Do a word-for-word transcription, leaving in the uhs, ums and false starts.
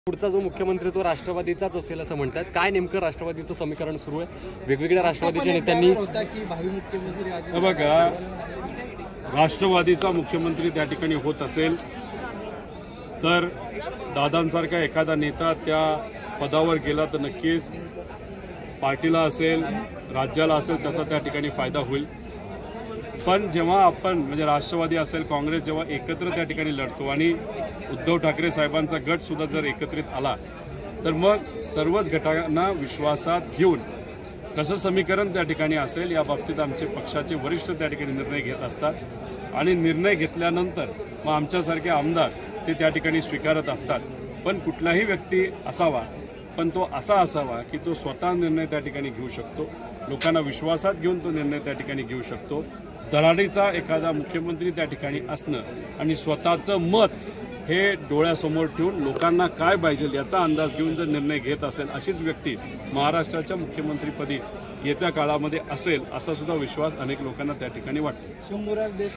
पुढचा जो मुख्यमंत्री तो राष्ट्रवादीचाच असेल असं म्हणतात। काय नेमकं राष्ट्रवादीचं समीकरण सुरू आहे? वेगवेगळ्या राष्ट्रवादीच्या नेत्यांनी होता की भावी मुख्यमंत्री बघा, राष्ट्रवादीचा मुख्यमंत्री त्या ठिकाणी होत असेल तर दादांसारखा एखादा नेता त्या पदावर गेला तर नक्कीच पार्टीला असेल, राज्याला असेल त्याचा त्या ठिकाणी फायदा होईल। पण जेव्हा आपण म्हणजे राष्ट्रवादी असेल, काँग्रेस जेव्हा एकत्र त्या ठिकाणी लढतो आणि उद्धव ठाकरे साहेबांचा गट सुद्धा जर एकत्रित आला तर मग सर्वच गटांना विश्वासात घेऊन कसं समीकरण त्या ठिकाणी असेल या बाबतीत आमचे पक्षाचे वरिष्ठ त्या ठिकाणी निर्णय घेत असतात आणि निर्णय घेतल्यानंतर मग आमच्यासारखे आमदार ते त्या ठिकाणी स्वीकारत असतात। पण कुठलाही व्यक्ती असावा, पण तो असा असावा की तो स्वतः निर्णय त्या ठिकाणी घेऊ शकतो, लोकांना विश्वासात घेऊन तो निर्णय त्या ठिकाणी घेऊ शकतो। दराडीचा एखादा मुख्यमंत्री त्या ठिकाणी असणं आणि स्वतःचं मत हे डोळ्यासमोर ठेवून लोकांना काय पाहिजे याचा अंदाज घेऊन जर निर्णय घेत असेल अशीच व्यक्ती महाराष्ट्राच्या मुख्यमंत्रीपदी येत्या काळामध्ये असेल असा सुद्धा विश्वास अनेक लोकांना त्या ठिकाणी वाटतो।